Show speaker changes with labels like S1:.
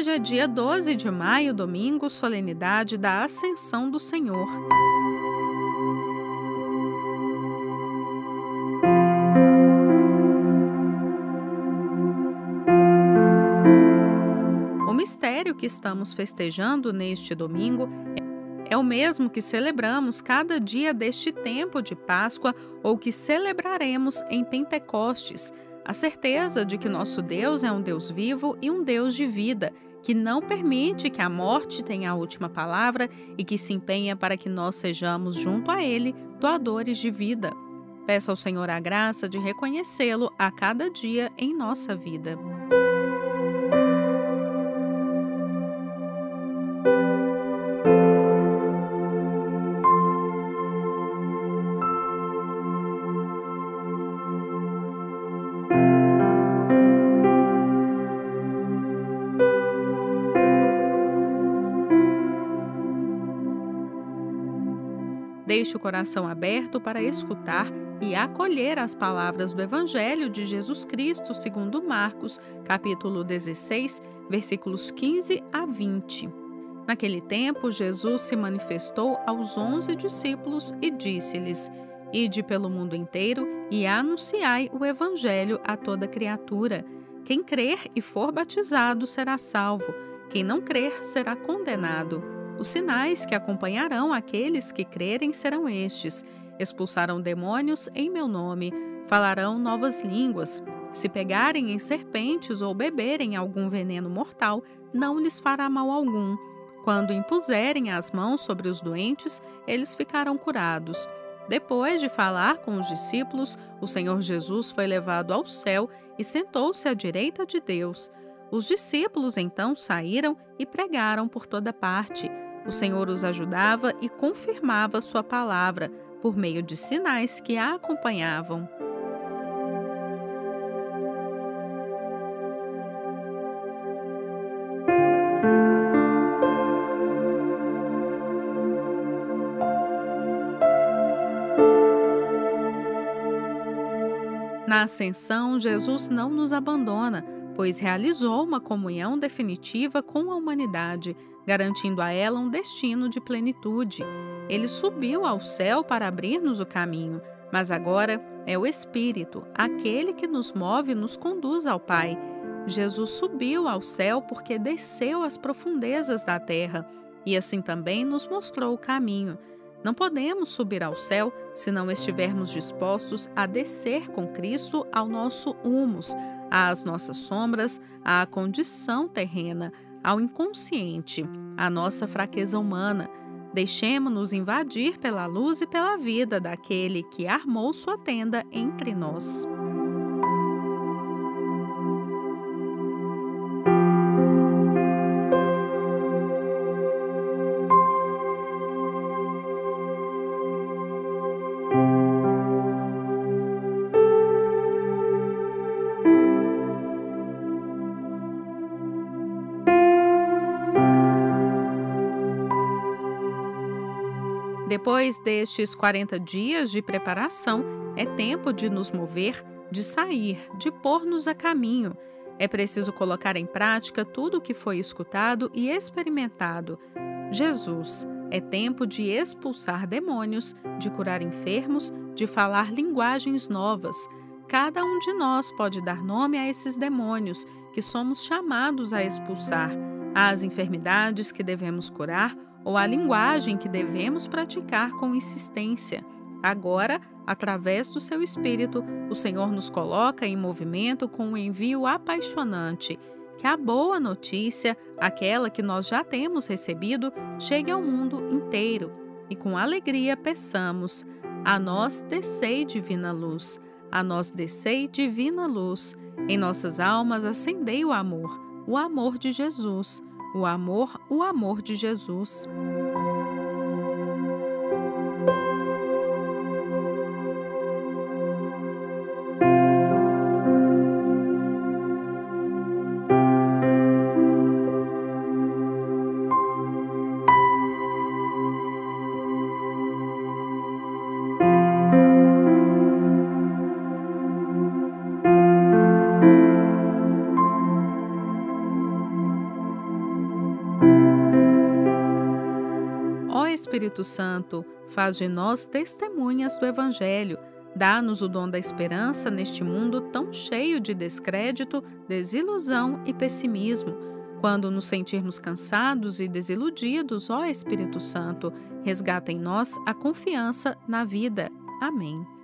S1: Hoje é dia 12 de maio, domingo, solenidade da Ascensão do Senhor. O mistério que estamos festejando neste domingo é o mesmo que celebramos cada dia deste tempo de Páscoa ou que celebraremos em Pentecostes, a certeza de que nosso Deus é um Deus vivo e um Deus de vida, que não permite que a morte tenha a última palavra e que se empenha para que nós sejamos, junto a Ele, doadores de vida. Peça ao Senhor a graça de reconhecê-lo a cada dia em nossa vida. Deixe o coração aberto para escutar e acolher as palavras do Evangelho de Jesus Cristo segundo Marcos, capítulo 16, versículos 15 a 20. Naquele tempo, Jesus se manifestou aos 11 discípulos e disse-lhes: Ide pelo mundo inteiro e anunciai o Evangelho a toda criatura. Quem crer e for batizado será salvo, quem não crer será condenado. Os sinais que acompanharão aqueles que crerem serão estes: expulsarão demônios em meu nome, falarão novas línguas. Se pegarem em serpentes ou beberem algum veneno mortal, não lhes fará mal algum. Quando impuserem as mãos sobre os doentes, eles ficarão curados. Depois de falar com os discípulos, o Senhor Jesus foi levado ao céu e sentou-se à direita de Deus. Os discípulos então saíram e pregaram por toda parte. O Senhor os ajudava e confirmava sua palavra por meio de sinais que a acompanhavam. Na ascensão, Jesus não nos abandona, pois realizou uma comunhão definitiva com a humanidade, garantindo a ela um destino de plenitude. Ele subiu ao céu para abrir-nos o caminho, mas agora é o Espírito, aquele que nos move e nos conduz ao Pai. Jesus subiu ao céu porque desceu às profundezas da terra, e assim também nos mostrou o caminho. Não podemos subir ao céu se não estivermos dispostos a descer com Cristo ao nosso humus, às nossas sombras, à condição terrena, ao inconsciente, à nossa fraqueza humana. Deixemo-nos invadir pela luz e pela vida daquele que armou sua tenda entre nós. Depois destes 40 dias de preparação, é tempo de nos mover, de sair, de pôr-nos a caminho. É preciso colocar em prática tudo o que foi escutado e experimentado. Jesus, é tempo de expulsar demônios, de curar enfermos, de falar linguagens novas. Cada um de nós pode dar nome a esses demônios que somos chamados a expulsar, às enfermidades que devemos curar, ou a linguagem que devemos praticar com insistência. Agora, através do seu Espírito, o Senhor nos coloca em movimento com um envio apaixonante. Que a boa notícia, aquela que nós já temos recebido, chegue ao mundo inteiro. E com alegria peçamos: a nós descei divina luz, a nós descei divina luz. Em nossas almas acendei o amor de Jesus. O amor de Jesus. Espírito Santo, faz de nós testemunhas do Evangelho. Dá-nos o dom da esperança neste mundo tão cheio de descrédito, desilusão e pessimismo. Quando nos sentirmos cansados e desiludidos, ó Espírito Santo, resgata em nós a confiança na vida. Amém.